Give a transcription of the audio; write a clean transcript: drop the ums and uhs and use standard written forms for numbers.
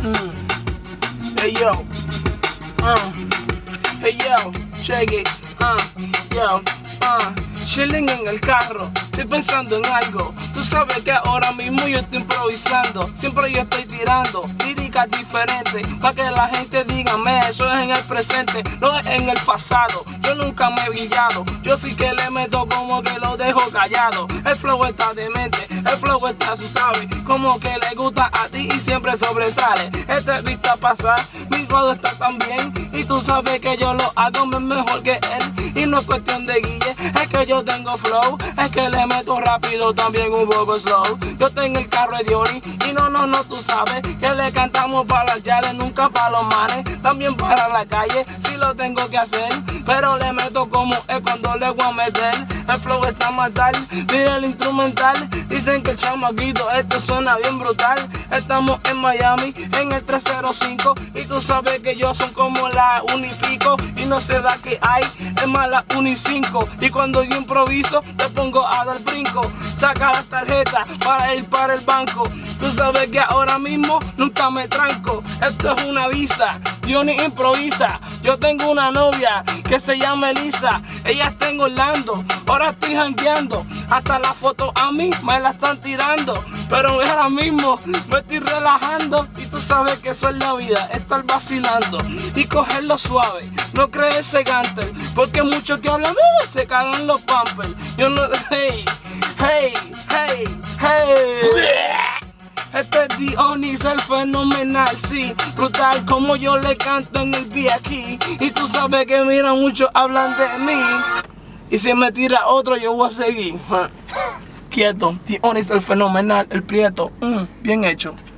Hey yo, hey yo, check it, yo, chilling en el carro, estoy pensando en algo. Tú sabes que ahora mismo yo estoy improvisando, siempre yo estoy tirando líricas diferentes, para que la gente diga, eso es en el presente, no es en el pasado. Yo nunca me he brillado, yo sí que le meto como que lo dejo callado. El flow está demente, el flow está, tú sabes, como que le gusta a ti y siempre sobresale. Este vista pasar, mi flow está tan bien, y tú sabes que yo lo hago mejor que él. Y no es cuestión de guille, es que yo tengo flow, es que le meto rápido, también un poco slow. Yo tengo el carro de Diony y no, tú sabes que le cantamos para las yales, nunca para los manes, también para la calle, si lo tengo que hacer, pero le meto como es cuando le voy a meter. El flow está mortal, mira el instrumental, dicen que el chamaquito este suena bien brutal. Estamos en Miami, en el 305, y tú sabes que yo son como la 1 y pico, y no sé da que hay, es más la 1 y 5, y cuando yo improviso te pongo a dar brinco, saca la tarjeta para ir para el banco. Tú sabes que ahora mismo nunca me tranco, esto es una visa, Diony improvisa. Yo tengo una novia que se llama Elisa, ella está en Orlando, ahora estoy jangueando, hasta la foto a mí me la están tirando, pero ahora mismo me estoy relajando, y tú sabes que eso es la vida, estar vacilando y cogerlo suave, no creerse gánter, porque muchos que hablan se cagan los pampers. Yo no, hey. Este es Diony, el fenomenal, sí, brutal como yo le canto en el beat aquí. Y tú sabes que mira, muchos hablan de mí, y si me tira otro yo voy a seguir. Quieto, Diony, el fenomenal, el prieto, bien hecho.